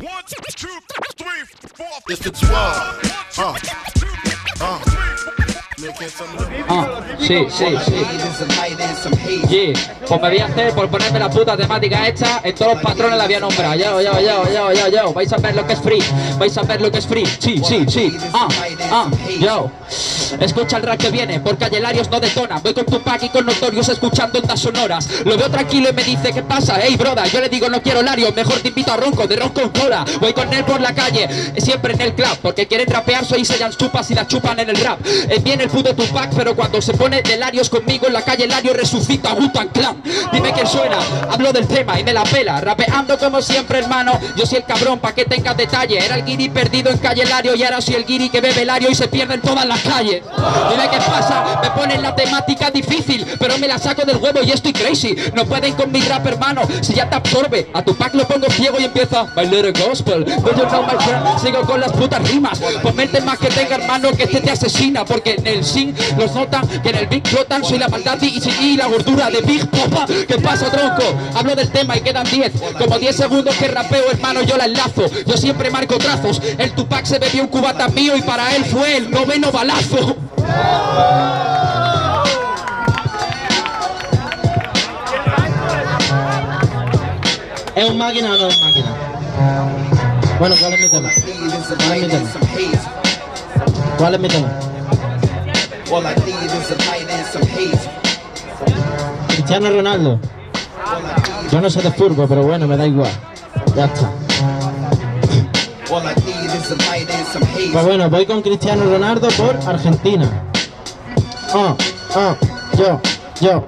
It's the 12. Sí. Yeah. Pues me voy a hacer por ponerme la puta temática hecha. En todos los patrones la voy a nombrar. Yo. Vais a ver lo que es free. Vais a ver lo que es free. Sí. Yo. Escucha el rap que viene, porque Ayelarios no detona. Voy con Tupac y con Notorious escuchando ondas sonoras. Lo veo tranquilo y me dice, ¿qué pasa? Ey, broda, yo le digo, no quiero Lario, mejor te invito a Ronco, de Ron con cola. Voy con él por la calle, siempre en el club, porque quieren rapear, soy sellan chupas y la chupan en el rap. Viene el puto Tupac, pero cuando se pone de Larios conmigo en la calle, Lario resucita a Wu-Tang Clan. Dime quién suena, hablo del tema y me la pela. Rapeando como siempre, hermano, yo soy el cabrón, pa' que tengas detalle. Era el guiri perdido en calle Lario y ahora soy el guiri que bebe Lario y se pierde en todas las calles. Dime qué pasa, me ponen la temática difícil, pero me la saco del huevo y estoy crazy. No pueden con mi rap, hermano, si ya te absorbe. A Tupac lo pongo ciego y empieza My Little Gospel. But you know my friend, sigo con las putas rimas. Ponme el tema que tenga, hermano, que este te asesina. Porque en el sing los notan, que en el Big flotan. Soy la maldad y la gordura de Big Popa. ¿Qué pasa, tronco? Hablo del tema y quedan 10. Como 10 segundos que rapeo, hermano, yo la enlazo. Yo siempre marco trazos. El Tupac se bebió un cubata mío y para él fue el 9º balazo. ¿Es un máquina o no es máquina? Bueno, ¿cuál es mi tema? ¿Cuál es mi tema? Cristiano Ronaldo. Yo no sé de fútbol, pero bueno, me da igual. Ya está. Pues bueno, voy con Cristiano Ronaldo por Argentina. Yo.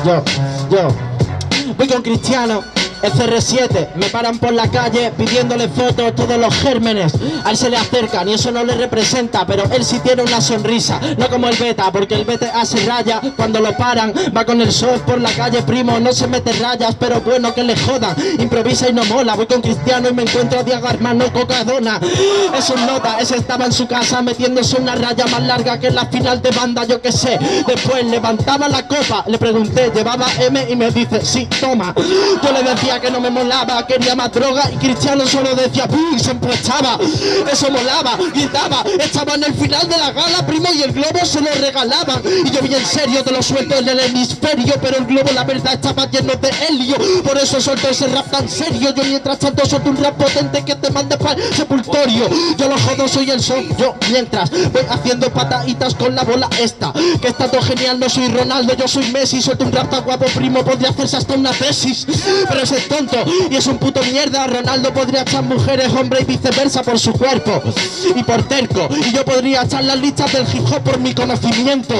Voy con Cristiano. El CR7, me paran por la calle pidiéndole fotos todos los gérmenes. A él se le acercan y eso no le representa, pero él sí tiene una sonrisa, no como el beta, porque el beta se raya cuando lo paran. Va con el soft por la calle, primo, no se mete rayas, pero bueno que le jodan. Improvisa y no mola. Voy con Cristiano y me encuentro a Diego Armando Cocadona. Es un nota, ese estaba en su casa metiéndose una raya más larga que en la final de banda, yo qué sé. Después levantaba la copa, le pregunté, llevaba M y me dice, sí, toma. Yo le decía que no me molaba, quería más droga y Cristiano solo decía ¡pum! Se empochaba. Eso molaba, gritaba, estaba en el final de la gala, primo, y el globo se lo regalaban. Y yo bien serio te lo suelto en el hemisferio, pero el globo la verdad estaba lleno de helio. Por eso suelto ese rap tan serio. Yo mientras tanto suelto un rap potente que te mande para el sepultorio. Yo lo jodo, soy el son, yo mientras voy haciendo pataditas con la bola esta. Que está todo genial, no soy Ronaldo, yo soy Messi. Suelto un rap tan guapo, primo, podría hacerse hasta una tesis. Pero ese es tonto y es un puto mierda. Ronaldo podría echar mujeres, hombre y viceversa por su cuerpo y por terco. Y yo podría echar las listas del hip hop por mi conocimiento.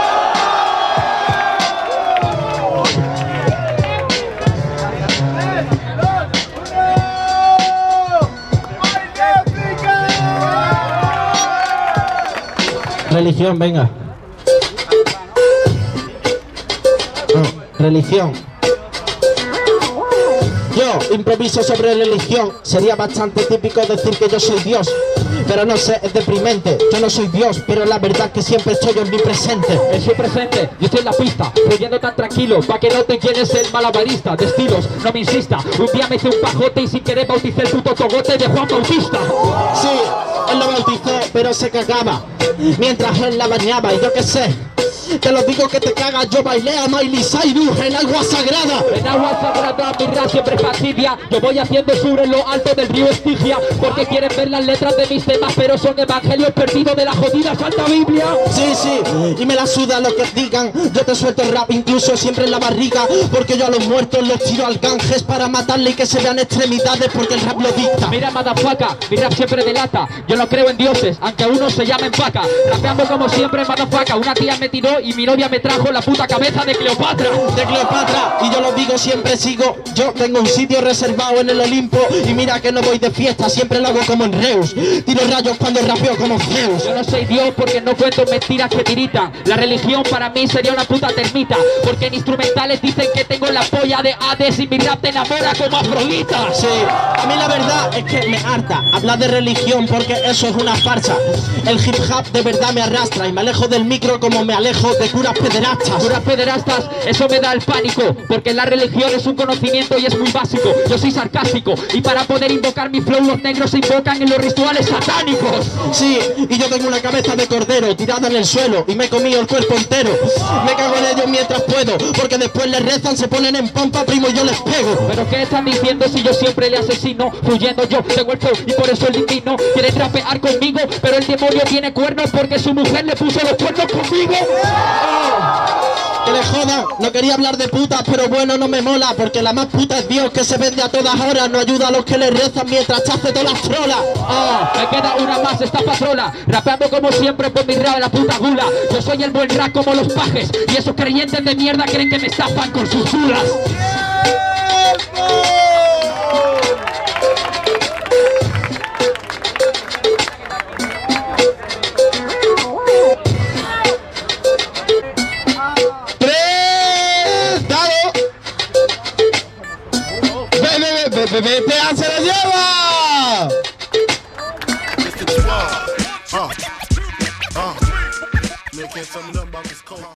Religión, venga. Religión. Yo improviso sobre religión. Sería bastante típico decir que yo soy Dios, pero no sé, es deprimente. Yo no soy Dios, pero la verdad es que siempre estoy omnipresente. Estoy presente, yo estoy en la pista, fluyendo tan tranquilo, pa' que noten quién es el malabarista. De estilos, no me insista. Un día me hice un pajote y sin querer bauticé el puto togote de Juan Bautista. Sí, él lo bautizó, pero se cagaba mientras él la bañaba y yo qué sé. Te lo digo que te cagas, yo bailé a Miley Cyrus en agua sagrada. En agua sagrada mi rap siempre fastidia. Yo voy haciendo sur en lo alto del río Estigia, porque quieren ver las letras de mis temas, pero son evangelios perdidos de la jodida Santa Biblia. Sí, y me la suda lo que digan. Yo te suelto el rap incluso siempre en la barriga, porque yo a los muertos los tiro al Ganges para matarle y que se vean extremidades, porque el rap lo dicta. Mira, madafaca, mi rap siempre delata. Yo no creo en dioses, aunque unos se llamen vaca. Rapeando como siempre, madafaca. Una tía me tiró y mi novia me trajo la puta cabeza de Cleopatra. De Cleopatra, y yo lo digo, siempre sigo. Yo tengo un sitio reservado en el Olimpo, y mira que no voy de fiesta, siempre lo hago como en Reus. Tiro rayos cuando rapeo como Zeus. Yo no soy Dios porque no cuento mentiras que tiritan. La religión para mí sería una puta termita, porque en instrumentales dicen que tengo la polla de Hades y mi rap te enamora como Afrodita. Sí, a mí la verdad es que me harta hablar de religión, porque eso es una farsa. El hip hop de verdad me arrastra y me alejo del micro como me alejo de curas pederastas. Curas pederastas, eso me da el pánico, porque la religión es un conocimiento y es muy básico. Yo soy sarcástico y para poder invocar mi flow los negros se invocan en los rituales satánicos. Sí, y yo tengo una cabeza de cordero tirada en el suelo y me he comido el cuerpo entero. Me cago en ellos mientras puedo, porque después les rezan, se ponen en pompa, primo, y yo les pego. ¿Pero qué están diciendo si yo siempre le asesino? Fluyendo yo, tengo el flow y por eso el divino quiere trapear conmigo, pero el demonio tiene cuernos porque su mujer le puso los cuernos conmigo. Que le jodan, no quería hablar de putas, pero bueno, no me mola, porque la más puta es Dios, que se vende a todas horas, no ayuda a los que le rezan mientras te hace todas las trolas. Me queda una más, esta patrola, rapeando como siempre por mi rap de la puta gula. Yo soy el buen rap como los pajes, y esos creyentes de mierda creen que me estafan con sus dudas. ¡Vete a se lo lleva! It's the 12. Making something up about this cold.